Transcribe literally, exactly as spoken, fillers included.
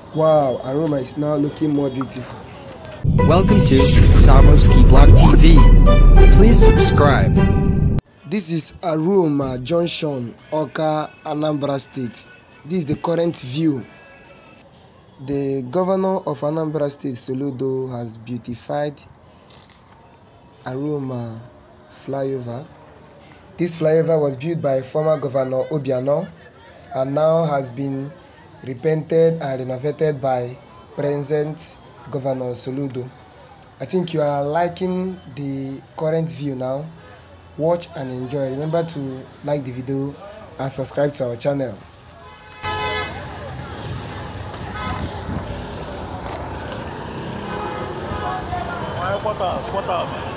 Wow, Arroma is now looking more beautiful. Welcome to Samoski Blog T V. Please subscribe. This is Arroma Junction, Awka Anambra State. This is the current view. The governor of Anambra State, Soludo, has beautified Arroma Flyover. This flyover was built by former Governor Obiano and now has been repainted and renovated by present Governor Soludo. I think you are liking the current view now. Watch and enjoy. Remember to like the video and subscribe to our channel. What up? What up?